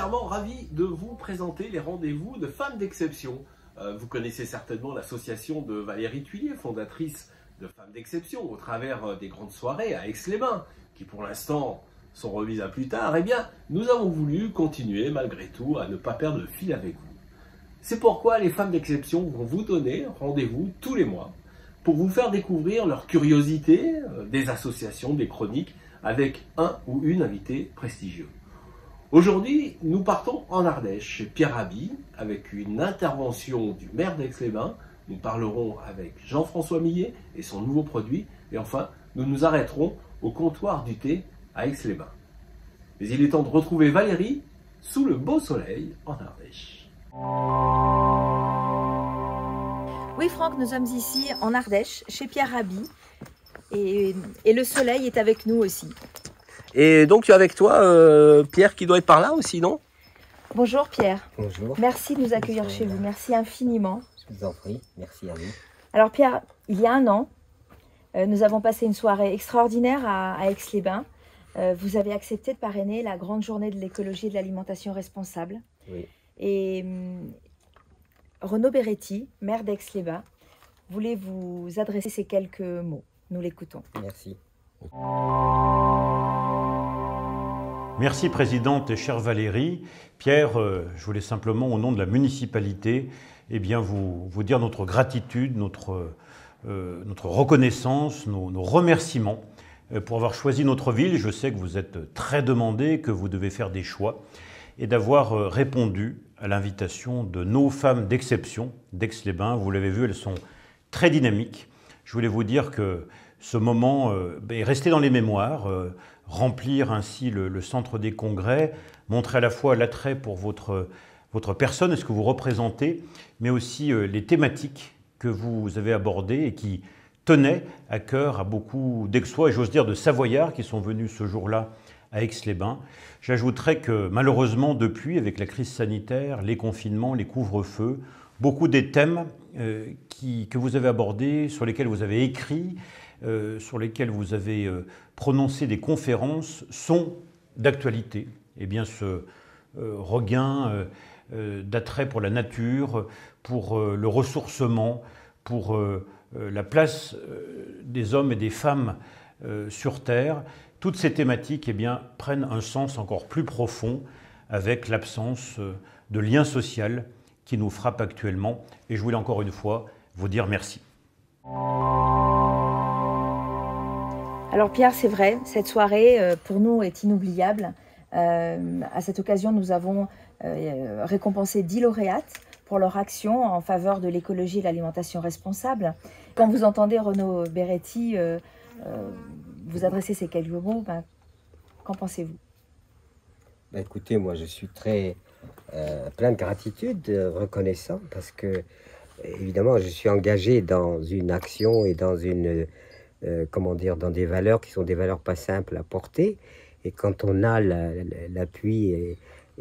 sincèrement ravi de vous présenter les rendez-vous de femmes d'exception. Vous connaissez certainement l'association de Valérie Thuillier, fondatrice de Femmes d'Exception, au travers des grandes soirées à Aix-les-Bains, qui pour l'instant sont remises à plus tard. Eh bien, nous avons voulu continuer malgré tout à ne pas perdre le fil avec vous. C'est pourquoi les Femmes d'Exception vont vous donner rendez-vous tous les mois pour vous faire découvrir leur curiosité, des associations, des chroniques, avec un ou une invitée prestigieux. Aujourd'hui, nous partons en Ardèche, chez Pierre Rabhi, avec une intervention du maire d'Aix-les-Bains. Nous parlerons avec Jean-François Millet et son nouveau produit. Et enfin, nous nous arrêterons au comptoir du thé à Aix-les-Bains. Mais il est temps de retrouver Valérie sous le beau soleil en Ardèche. Oui Franck, nous sommes ici en Ardèche, chez Pierre Rabhi. Et le soleil est avec nous aussi. Et donc tu es avec toi, Pierre, qui doit être par là aussi, non? Bonjour Pierre. Bonjour. Merci de nous accueillir chez vous. Merci infiniment. Je vous en prie. Merci à vous. Alors Pierre, il y a un an, nous avons passé une soirée extraordinaire à Aix-les-Bains. Vous avez accepté de parrainer la grande journée de l'écologie et de l'alimentation responsable. Oui. Et Renaud Beretti, maire d'Aix-les-Bains, voulait vous adresser ces quelques mots. Nous l'écoutons. Merci. Merci Présidente et chère Valérie. Pierre, je voulais simplement au nom de la municipalité vous dire notre gratitude, notre reconnaissance, nos remerciements pour avoir choisi notre ville. Je sais que vous êtes très demandés, que vous devez faire des choix et d'avoir répondu à l'invitation de nos femmes d'exception d'Aix-les-Bains. Vous l'avez vu, elles sont très dynamiques. Je voulais vous dire que ce moment est resté dans les mémoires, remplir ainsi le centre des congrès, montrer à la fois l'attrait pour votre personne et ce que vous représentez, mais aussi les thématiques que vous avez abordées et qui tenaient à cœur à beaucoup d'Aixois et j'ose dire de Savoyards qui sont venus ce jour-là à Aix-les-Bains. J'ajouterais que malheureusement depuis, avec la crise sanitaire, les confinements, les couvre-feux, beaucoup des thèmes que vous avez abordés, sur lesquels vous avez écrit, sur lesquels vous avez prononcé des conférences sont d'actualité. Eh bien, ce regain d'attrait pour la nature, pour le ressourcement, pour la place des hommes et des femmes sur Terre, toutes ces thématiques prennent un sens encore plus profond avec l'absence de lien social qui nous frappe actuellement. Et je voulais encore une fois vous dire merci. Alors Pierre, c'est vrai, cette soirée pour nous est inoubliable. À cette occasion, nous avons récompensé 10 lauréates pour leur action en faveur de l'écologie et de l'alimentation responsable. Quand vous entendez Renaud Beretti vous adresser ces quelques mots, qu'en pensez-vous? Écoutez, moi je suis très plein de gratitude, reconnaissant, parce que évidemment je suis engagé dans une action et dans une dans des valeurs qui sont des valeurs pas simples à porter. Et quand on a l'appui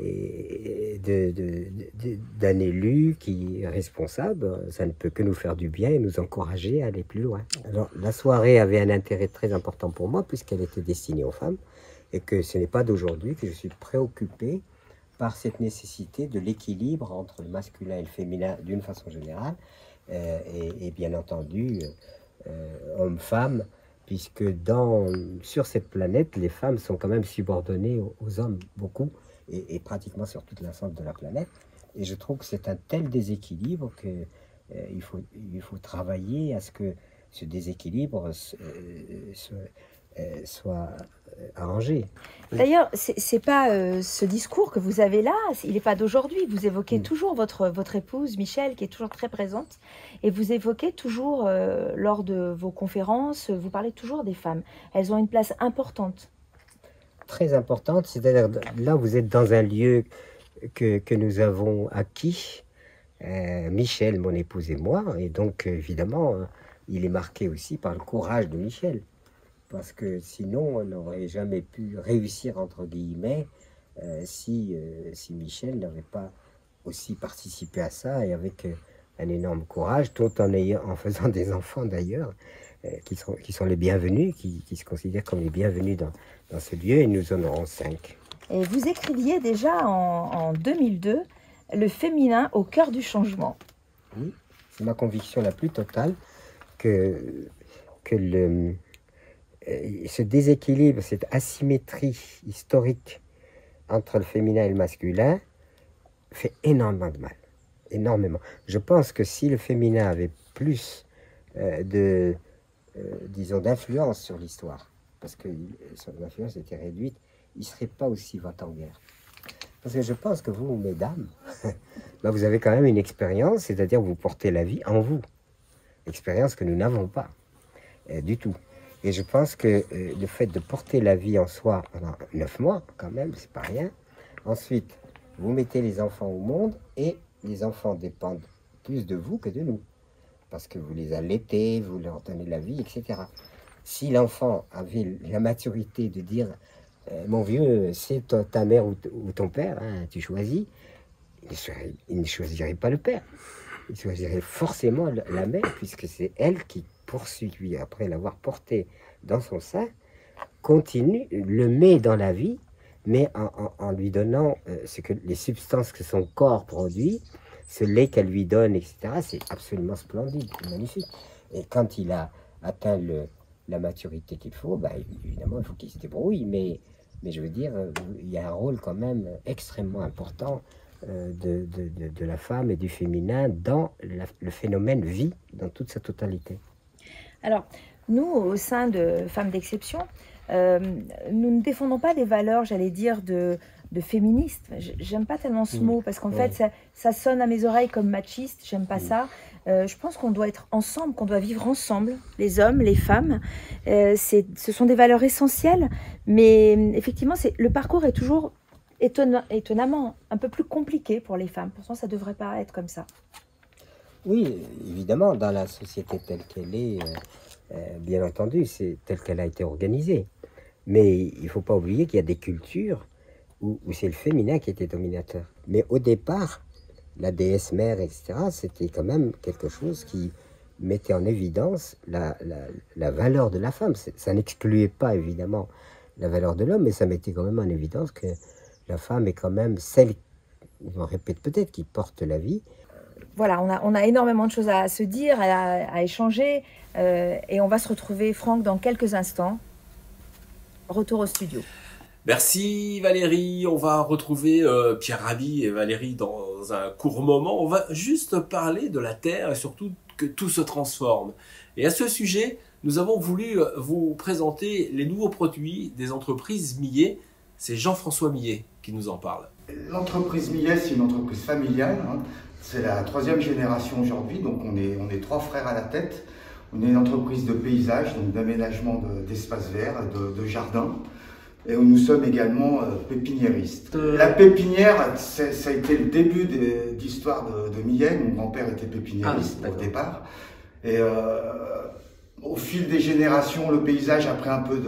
d'un élu qui est responsable, ça ne peut que nous faire du bien et nous encourager à aller plus loin. Alors la soirée avait un intérêt très important pour moi puisqu'elle était destinée aux femmes et que ce n'est pas d'aujourd'hui que je suis préoccupé par cette nécessité de l'équilibre entre le masculin et le féminin d'une façon générale et bien entendu hommes-femmes, puisque sur cette planète, les femmes sont quand même subordonnées aux hommes, beaucoup, et pratiquement sur toute l'ensemble de la planète. Et je trouve que c'est un tel déséquilibre qu'il faut travailler à ce que ce déséquilibre soit arrangé. D'ailleurs, c'est pas ce discours que vous avez là, il n'est pas d'aujourd'hui. Vous évoquez toujours votre épouse, Michel, qui est toujours très présente. Et vous évoquez toujours, lors de vos conférences, vous parlez toujours des femmes. Elles ont une place importante. Très importante, c'est-à-dire là, vous êtes dans un lieu que nous avons acquis, Michel, mon épouse et moi. Et donc, évidemment, il est marqué aussi par le courage de Michel. Parce que sinon, on n'aurait jamais pu réussir, entre guillemets, si Michel n'avait pas aussi participé à ça et avec un énorme courage, tout en faisant des enfants d'ailleurs, qui sont les bienvenus, qui se considèrent comme les bienvenus dans ce lieu, et nous en aurons 5. Et vous écriviez déjà en 2002 « Le féminin au cœur du changement ». Oui, c'est ma conviction la plus totale que ce déséquilibre, cette asymétrie historique entre le féminin et le masculin fait énormément de mal. Énormément. Je pense que si le féminin avait plus disons, d'influence sur l'histoire, parce que son influence était réduite, il ne serait pas aussi va-t-en-guerre. Parce que je pense que vous, mesdames, ben vous avez quand même une expérience, c'est-à-dire vous portez la vie en vous. Expérience que nous n'avons pas du tout. Et je pense que le fait de porter la vie en soi pendant 9 mois, quand même, c'est pas rien. Ensuite, vous mettez les enfants au monde et les enfants dépendent plus de vous que de nous. Parce que vous les allaitez, vous leur donnez la vie, etc. Si l'enfant avait la maturité de dire mon vieux, c'est ta mère ou ton père, hein, tu choisis, il ne choisirait pas le père. Il choisirait forcément la mère, puisque c'est elle qui poursuit, après l'avoir porté dans son sein, continue, le met dans la vie, mais en lui donnant ce que les substances que son corps produit, ce lait qu'elle lui donne, etc. C'est absolument splendide, magnifique. Et quand il a atteint la maturité qu'il faut, bah, évidemment, il faut qu'il se débrouille, mais je veux dire, il y a un rôle quand même extrêmement important de la femme et du féminin dans le phénomène vie, dans toute sa totalité. Alors, nous, au sein de Femmes d'Exception, nous ne défendons pas des valeurs, j'allais dire, de féministes. J'aime pas tellement ce mot, parce qu'en fait, ça sonne à mes oreilles comme machiste, j'aime pas ça. Je pense qu'on doit être ensemble, qu'on doit vivre ensemble, les hommes, les femmes. Ce sont des valeurs essentielles, mais effectivement, le parcours est toujours étonnamment un peu plus compliqué pour les femmes. Pourtant, ça ne devrait pas être comme ça. Oui, évidemment, dans la société telle qu'elle est, bien entendu, c'est telle qu'elle a été organisée. Mais il ne faut pas oublier qu'il y a des cultures où c'est le féminin qui était dominateur. Mais au départ, la déesse mère, etc., c'était quand même quelque chose qui mettait en évidence la valeur de la femme. Ça n'excluait pas, évidemment, la valeur de l'homme, mais ça mettait quand même en évidence que la femme est quand même celle, je me répète peut-être, qui porte la vie. Voilà, on a énormément de choses à se dire, à échanger, et on va se retrouver, Franck, dans quelques instants. Retour au studio. Merci Valérie, on va retrouver Pierre Rabhi et Valérie dans un court moment. On va juste parler de la Terre et surtout que tout se transforme. Et à ce sujet, nous avons voulu vous présenter les nouveaux produits des entreprises Millet. C'est Jean-François Millet qui nous en parle. L'entreprise Millet, c'est une entreprise familiale. Hein. C'est la 3e génération aujourd'hui, donc on est 3 frères à la tête. On est une entreprise de paysage, donc d'aménagement d'espaces verts, de jardins. Et nous sommes également pépiniéristes. La pépinière, ça a été le début d'histoire de Millet. Mon grand-père était pépiniériste au départ. Et au fil des générations, le paysage a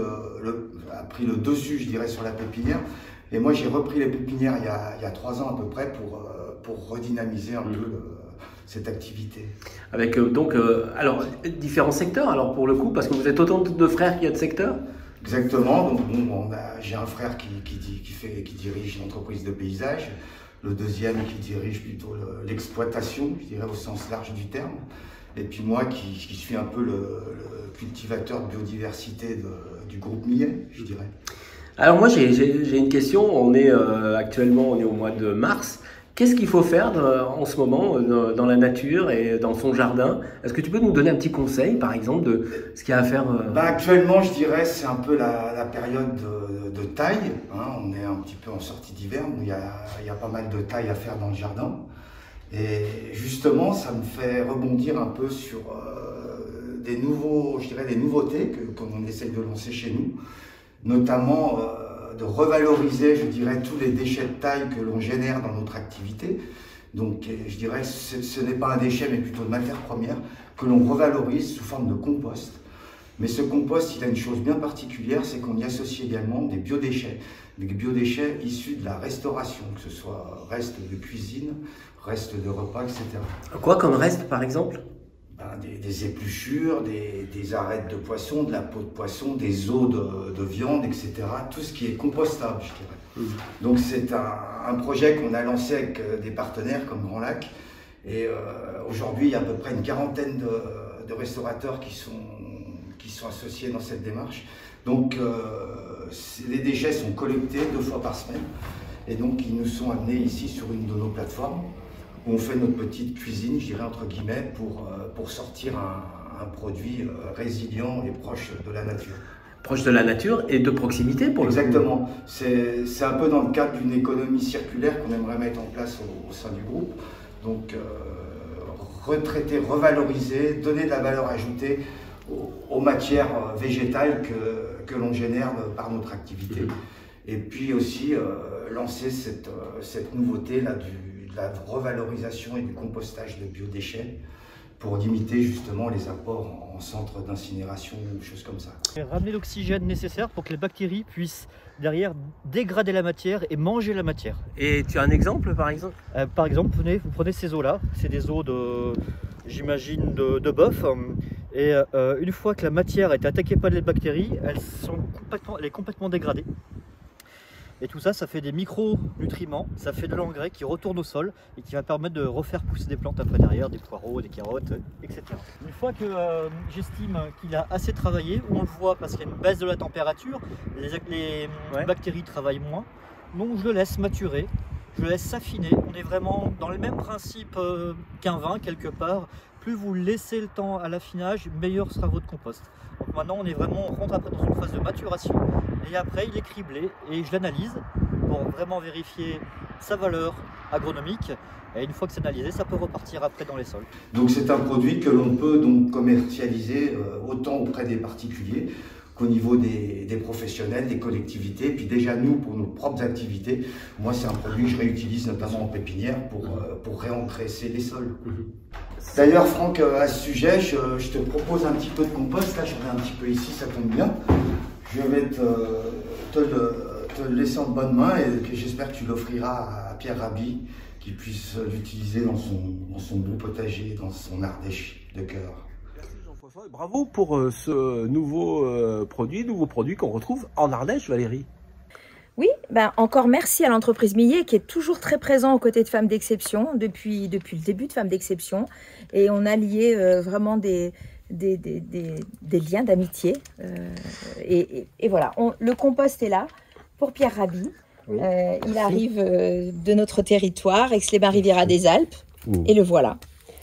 pris le dessus, je dirais, sur la pépinière. Et moi, j'ai repris les pépinières il y a 3 ans à peu près pour redynamiser un peu cette activité. Avec alors différents secteurs, alors pour le coup, parce que vous êtes autant de frères qu'il y a de secteurs. Exactement, donc j'ai un frère qui dirige l'entreprise de paysage, le deuxième qui dirige plutôt l'exploitation, je dirais au sens large du terme, et puis moi qui suis un peu le cultivateur de biodiversité du groupe Millet, je dirais. Alors moi j'ai une question, actuellement on est au mois de mars. Qu'est-ce qu'il faut faire en ce moment dans la nature et dans son jardin? Est-ce que tu peux nous donner un petit conseil, par exemple, de ce qu'il y a à faire Actuellement, je dirais, c'est un peu la période de taille. Hein. On est un petit peu en sortie d'hiver, où il y a pas mal de taille à faire dans le jardin. Et justement, ça me fait rebondir un peu sur des nouveautés qu'on essaye de lancer chez nous, notamment de revaloriser, je dirais, tous les déchets de taille que l'on génère dans notre activité. Donc, je dirais, ce n'est pas un déchet, mais plutôt de matière première que l'on revalorise sous forme de compost. Mais ce compost, il a une chose bien particulière, c'est qu'on y associe également des biodéchets issus de la restauration, que ce soit restes de cuisine, restes de repas, etc. Quoi comme reste, par exemple? des épluchures, des arêtes de poisson, de la peau de poisson, des os de viande, etc. Tout ce qui est compostable, je dirais. Donc c'est un projet qu'on a lancé avec des partenaires comme Grand Lac. Et aujourd'hui, il y a à peu près une quarantaine de restaurateurs qui sont associés dans cette démarche. Donc les déchets sont collectés 2 fois par semaine. Et donc ils nous sont amenés ici sur une de nos plateformes où on fait notre petite cuisine, je dirais entre guillemets, pour sortir un produit résilient et proche de la nature. Proche de la nature et de proximité pour le coup. Exactement. C'est un peu dans le cadre d'une économie circulaire qu'on aimerait mettre en place au sein du groupe. Donc retraiter, revaloriser, donner de la valeur ajoutée aux matières végétales que l'on génère par notre activité. Et puis aussi lancer cette nouveauté là, de la revalorisation et du compostage de biodéchets pour limiter justement les apports en centre d'incinération ou choses comme ça. Et ramener l'oxygène nécessaire pour que les bactéries puissent derrière dégrader la matière et manger la matière. Et tu as un exemple par exemple? Par exemple, vous prenez ces os-là, c'est des os j'imagine, de bœuf. Et une fois que la matière est attaquée par les bactéries, elle est complètement dégradée. Et tout ça, ça fait des micronutriments, ça fait de l'engrais qui retourne au sol et qui va permettre de refaire pousser des plantes après derrière, des poireaux, des carottes, etc. Une fois que j'estime qu'il a assez travaillé, on le voit parce qu'il y a une baisse de la température, les bactéries travaillent moins, donc je le laisse maturer, je le laisse s'affiner. On est vraiment dans le même principe qu'un vin quelque part. Plus vous laissez le temps à l'affinage, meilleur sera votre compost. Donc maintenant on rentre après dans une phase de maturation et après il est criblé et je l'analyse pour vraiment vérifier sa valeur agronomique. Et une fois que c'est analysé, ça peut repartir après dans les sols. Donc c'est un produit que l'on peut donc commercialiser autant auprès des particuliers qu'au niveau des professionnels, des collectivités. Puis déjà nous, pour nos propres activités, moi c'est un produit que je réutilise notamment en pépinière pour réengraisser les sols. D'ailleurs Franck, à ce sujet, je te propose un petit peu de compost. Là j'en ai un petit peu ici, ça tombe bien. Je vais te le laisser en bonne main et que j'espère que tu l'offriras à Pierre Rabhi, qui puisse l'utiliser dans son beau potager, dans son Ardèche de cœur. Merci Jean-François et bravo pour ce nouveau produit qu'on retrouve en Ardèche, Valérie. Oui, encore merci à l'entreprise Millet qui est toujours très présent aux côtés de Femmes d'Exception depuis le début de Femmes d'Exception. Et on a lié vraiment des liens d'amitié. Et voilà, le compost est là pour Pierre Rabhi. Oui, il arrive de notre territoire, Aix-les-Bains-Riviera des Alpes. Et le voilà.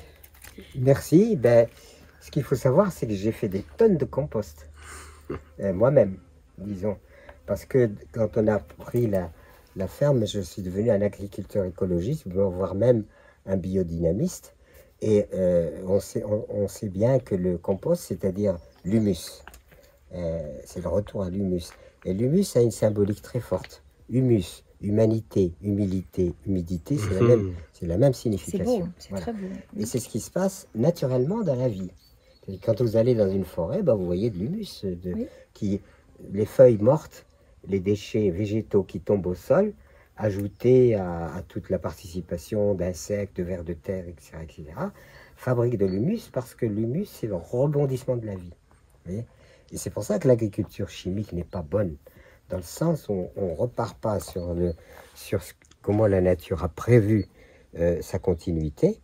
Merci. Ce qu'il faut savoir, c'est que j'ai fait des tonnes de compost. Moi-même, disons. Parce que quand on a pris la ferme, je suis devenu un agriculteur écologiste, voire même un biodynamiste. Et on sait bien que le compost, c'est-à-dire l'humus, c'est le retour à l'humus. Et l'humus a une symbolique très forte. Humus, humanité, humilité, humidité, c'est la même signification. C'est beau, c'est très beau. Et c'est ce qui se passe naturellement dans la vie. Quand vous allez dans une forêt, vous voyez de l'humus, les feuilles mortes, les déchets végétaux qui tombent au sol, ajoutés à toute la participation d'insectes, de vers de terre, etc., fabriquent de l'humus parce que l'humus, c'est le rebondissement de la vie. Vous voyez ? Et c'est pour ça que l'agriculture chimique n'est pas bonne, dans le sens où on ne repart pas sur comment la nature a prévu sa continuité.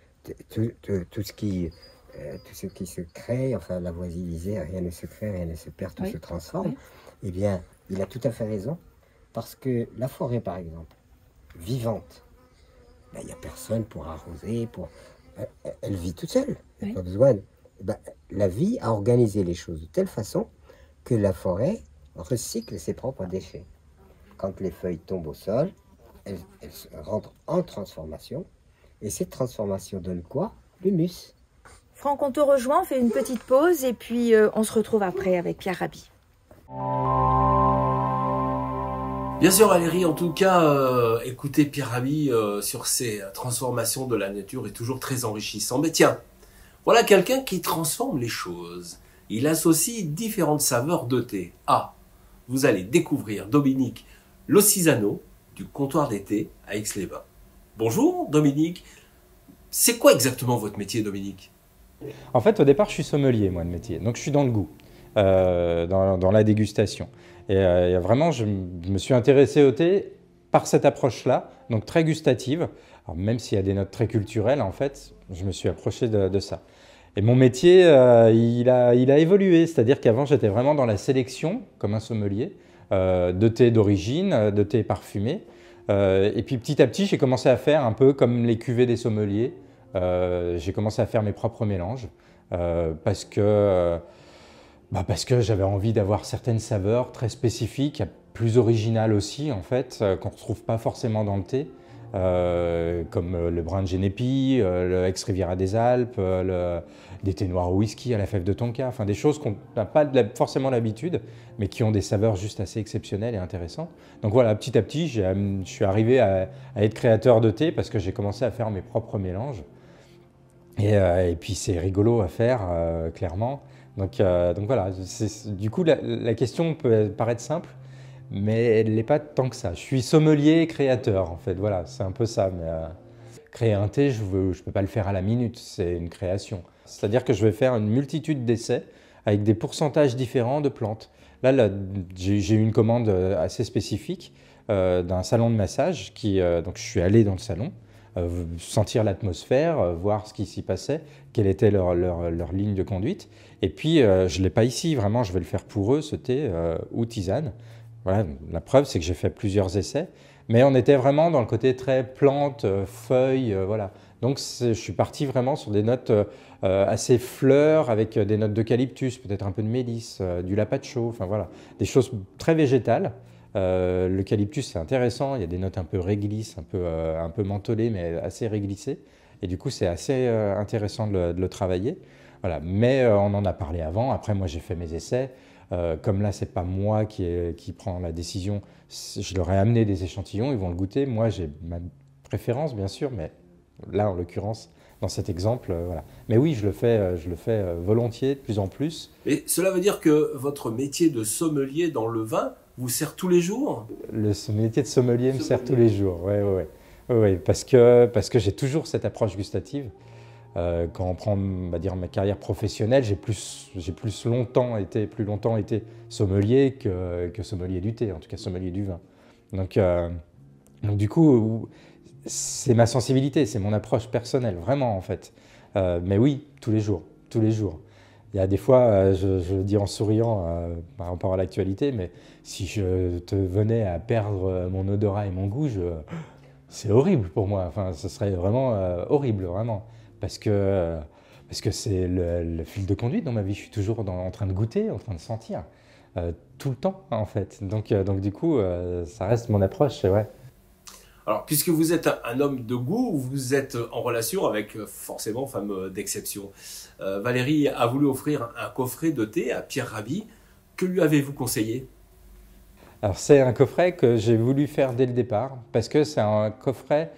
Tout ce qui se crée, enfin la voisine disait, rien ne se crée, rien ne se perd, tout se transforme. Oui. Eh bien, il a tout à fait raison, parce que la forêt, par exemple, vivante, il n'y a personne pour arroser, elle vit toute seule, il n'y a pas besoin. La vie a organisé les choses de telle façon que la forêt recycle ses propres déchets. Quand les feuilles tombent au sol, elles rentrent en transformation, et cette transformation donne quoi? L'humus. Franck, on te rejoint, on fait une petite pause, et puis on se retrouve après avec Pierre Rabhi. Bien sûr Valérie, en tout cas, écouter Pierre Rabhi sur ces transformations de la nature est toujours très enrichissant. Mais tiens, voilà quelqu'un qui transforme les choses. Il associe différentes saveurs de thé. Ah, vous allez découvrir Dominique Losizano du comptoir des thés à Aix-les-Bains. Bonjour Dominique, c'est quoi exactement votre métier Dominique? En fait, au départ, je suis sommelier, moi, de métier. Donc, je suis dans le goût, dans la dégustation. Et vraiment, je me suis intéressé au thé par cette approche-là, donc très gustative. Alors, même s'il y a des notes très culturelles, en fait, je me suis approché de ça. Et mon métier, il a évolué. C'est-à-dire qu'avant, j'étais vraiment dans la sélection, comme un sommelier, de thé d'origine, de thé parfumé. Et puis, petit à petit, j'ai commencé à faire un peu comme les cuvées des sommeliers. J'ai commencé à faire mes propres mélanges parce que j'avais envie d'avoir certaines saveurs très spécifiques, plus originales aussi en fait, qu'on ne retrouve pas forcément dans le thé, comme le brun de Genépi, le ex-Riviera des Alpes, des thés noirs au whisky à la fève de tonka, enfin des choses qu'on n'a pas forcément l'habitude, mais qui ont des saveurs juste assez exceptionnelles et intéressantes. Donc voilà, petit à petit, je suis arrivé à être créateur de thé parce que j'ai commencé à faire mes propres mélanges. Et puis c'est rigolo à faire, clairement. Donc voilà, du coup la question peut paraître simple, mais elle n'est pas tant que ça. Je suis sommelier créateur en fait, voilà, c'est un peu ça. Mais créer un thé, je ne peux pas le faire à la minute, c'est une création. C'est-à-dire que je vais faire une multitude d'essais avec des pourcentages différents de plantes. Là j'ai eu une commande assez spécifique d'un salon de massage, donc je suis allé dans le salon. Sentir l'atmosphère, voir ce qui s'y passait, quelle était leur ligne de conduite. Et puis, je ne l'ai pas ici, vraiment, je vais le faire pour eux, ce thé ou tisane. Voilà, la preuve, c'est que j'ai fait plusieurs essais, mais on était vraiment dans le côté très plantes, feuilles, voilà. Donc, je suis parti vraiment sur des notes assez fleurs, avec des notes d'eucalyptus, peut-être un peu de mélisse, du lapacho, enfin voilà, des choses très végétales. L'eucalyptus, c'est intéressant, il y a des notes un peu réglisses, un peu mentholées, mais assez réglissées. Et du coup, c'est assez intéressant de le travailler. Voilà. Mais on en a parlé avant. Après, moi, j'ai fait mes essais. Comme là, c'est pas moi qui prends la décision, je leur ai amené des échantillons, ils vont le goûter. Moi, j'ai ma préférence, bien sûr, mais là, en l'occurrence, dans cet exemple, voilà. Mais oui, je le fais volontiers, de plus en plus. Et cela veut dire que votre métier de sommelier dans le vin vous sert tous les jours? Le métier de sommelier me sert tous les jours, oui, parce que j'ai toujours cette approche gustative. Quand on prend, on va dire, ma carrière professionnelle, j'ai plus longtemps été sommelier que sommelier du thé, en tout cas sommelier du vin. Donc du coup, c'est ma sensibilité, c'est mon approche personnelle, vraiment en fait. Mais oui, tous les jours. Il y a des fois, je le dis en souriant par rapport à l'actualité, mais si je te venais à perdre mon odorat et mon goût, c'est horrible pour moi. Enfin, ce serait vraiment horrible, vraiment. Parce que c'est le fil de conduite dans ma vie. Je suis toujours en train de goûter, en train de sentir, tout le temps, en fait. Donc du coup, ça reste mon approche, c'est vrai. Alors, puisque vous êtes un homme de goût, vous êtes en relation avec forcément femme d'exception. Valérie a voulu offrir un coffret de thé à Pierre Rabhi. Que lui avez-vous conseillé? Alors, c'est un coffret que j'ai voulu faire dès le départ, parce que c'est un coffret,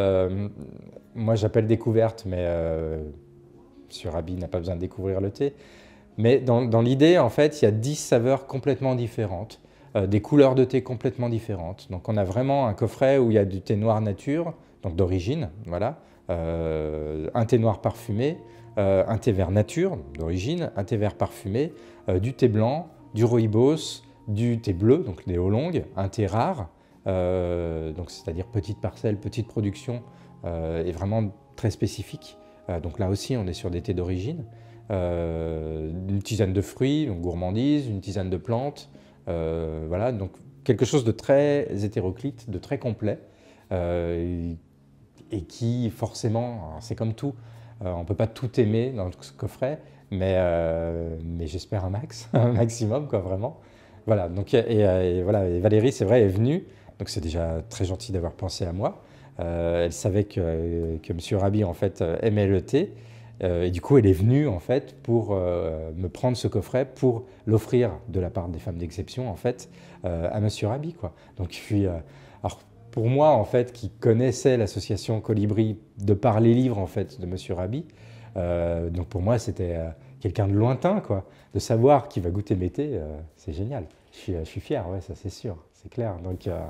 moi j'appelle découverte, mais Monsieur Rabhi n'a pas besoin de découvrir le thé. Mais dans l'idée, en fait, il y a 10 saveurs complètement différentes. Des couleurs de thé complètement différentes. Donc on a vraiment un coffret où il y a du thé noir nature, donc d'origine, voilà, un thé noir parfumé, un thé vert nature d'origine, un thé vert parfumé, du thé blanc, du rooibos, du thé bleu, donc des oolongs, un thé rare, donc c'est-à-dire petite parcelle, petite production, et vraiment très spécifique. Donc là aussi on est sur des thés d'origine, une tisane de fruits, donc gourmandise, une tisane de plantes. Voilà, donc quelque chose de très hétéroclite, de très complet, et qui forcément, c'est comme tout, on ne peut pas tout aimer dans ce coffret, mais j'espère un maximum, quoi, vraiment. Voilà, donc, voilà, et Valérie, c'est vrai, est venue, donc c'est déjà très gentil d'avoir pensé à moi. Elle savait que Monsieur Rabhi, en fait, aimait le thé. Et du coup, elle est venue en fait pour me prendre ce coffret pour l'offrir de la part des femmes d'exception en fait à Monsieur Rabhi, quoi. Donc alors pour moi en fait qui connaissais l'association Colibri de par les livres en fait de Monsieur Rabhi, donc pour moi c'était quelqu'un de lointain, quoi. De savoir qui va goûter mes thés, c'est génial. Je suis fier, ouais, ça c'est sûr, c'est clair. Donc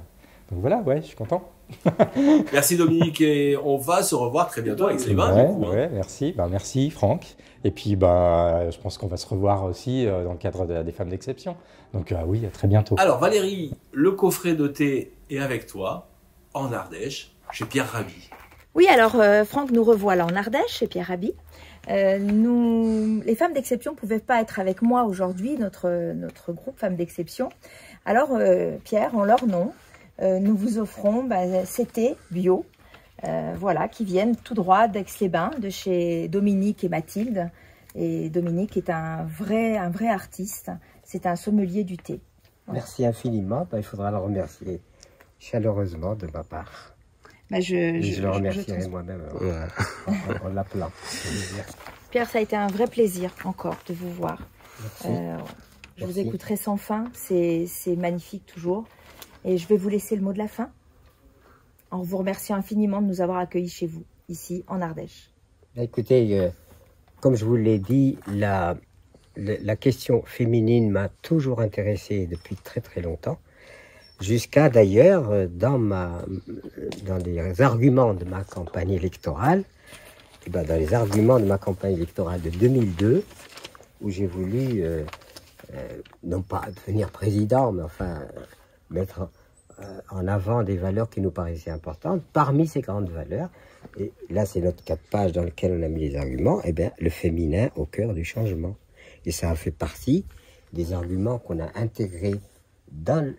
Donc voilà, ouais, je suis content. Merci Dominique, et on va se revoir très bientôt avec les bains. Ouais, merci. Merci Franck. Et puis je pense qu'on va se revoir aussi dans le cadre des femmes d'exception. Donc oui, à très bientôt. Alors Valérie, le coffret de thé est avec toi, en Ardèche, chez Pierre Rabhi. Oui, alors Franck, nous revoilà en Ardèche, chez Pierre Rabhi. Les femmes d'exception ne pouvaient pas être avec moi aujourd'hui, notre groupe Femmes d'exception. Alors Pierre, en leur nom, nous vous offrons ces thés bio, voilà, qui viennent tout droit d'Aix-les-Bains, de chez Dominique et Mathilde. Et Dominique est un vrai artiste, c'est un sommelier du thé. Voilà. Merci infiniment, il faudra le remercier chaleureusement de ma part. Je le remercierai moi-même en l'appelant. Pierre, ça a été un vrai plaisir encore de vous voir. Je vous Merci. écouterai sans fin, c'est magnifique toujours. Et je vais vous laisser le mot de la fin, en vous remerciant infiniment de nous avoir accueillis chez vous, ici en Ardèche. Écoutez, comme je vous l'ai dit, la question féminine m'a toujours intéressé depuis très très longtemps. Jusqu'à d'ailleurs, dans les arguments de ma campagne électorale, dans les arguments de ma campagne électorale de 2002, où j'ai voulu, non pas devenir président, mais enfin mettre en avant des valeurs qui nous paraissaient importantes. Parmi ces grandes valeurs, et là c'est notre 4 pages dans lequel on a mis les arguments, le féminin au cœur du changement. Et ça a fait partie des arguments qu'on a intégrés dans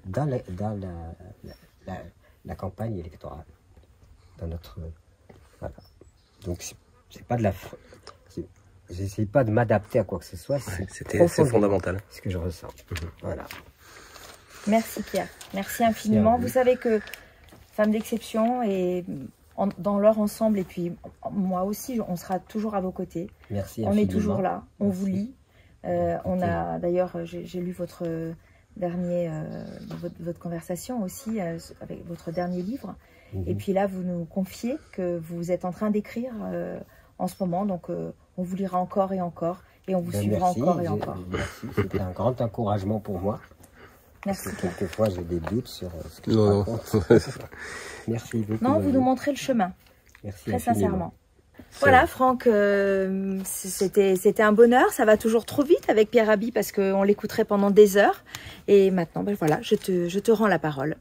la campagne électorale. Dans notre... Voilà. Donc c'est pas de la... J'essaie pas de m'adapter à quoi que ce soit. C'était fondamental. C'est ce que je ressens. Voilà. Merci Pierre, merci infiniment. Vous savez que Femmes d'exception et dans leur ensemble, et puis moi aussi, on sera toujours à vos côtés. Merci on infiniment. est toujours là, on Merci. vous lit. On a d'ailleurs, j'ai lu votre votre conversation aussi avec votre dernier livre. Et puis là, vous nous confiez que vous êtes en train d'écrire en ce moment, donc on vous lira encore et encore, et on vous suivra merci, encore et encore. Merci, c'était un grand encouragement pour moi. Merci. Parce que quelquefois, j'ai des doutes sur ce que je Non. raconte. Merci beaucoup. Non, vous nous montrez le chemin, Merci très infiniment. sincèrement. Voilà, Franck, c'était un bonheur. Ça va toujours trop vite avec Pierre Rabhi parce qu'on l'écouterait pendant des heures. Et maintenant, voilà, je te rends la parole.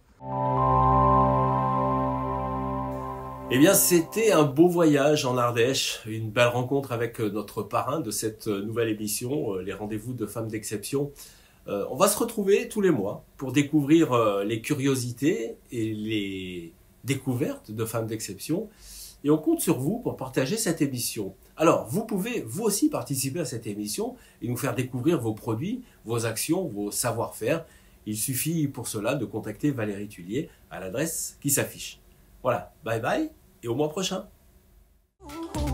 Eh bien, c'était un beau voyage en Ardèche, une belle rencontre avec notre parrain de cette nouvelle émission, les rendez-vous de femmes d'exception. On va se retrouver tous les mois pour découvrir les curiosités et les découvertes de femmes d'exception. Et on compte sur vous pour partager cette émission. Alors, vous pouvez vous aussi participer à cette émission et nous faire découvrir vos produits, vos actions, vos savoir-faire. Il suffit pour cela de contacter Valérie Tullier à l'adresse qui s'affiche. Voilà, bye bye et au mois prochain.